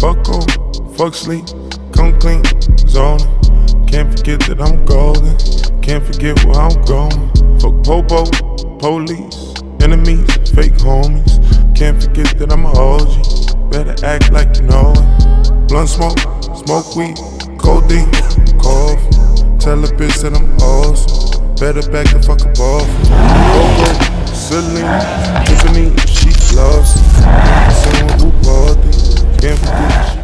Fuck over, fuck sleep, come clean, zoning. Can't forget that I'm golden, can't forget where I'm going. Fuck popo, police, enemies, fake homies. Can't forget that I'm a OG, better act like you know it. Blunt smoke, smoke weed, codeine, coffee. Tell a bitch that I'm awesome, better back the fuck up off. Coco, Celine, Tiffany, she lost. Someone who bought it, can't forget.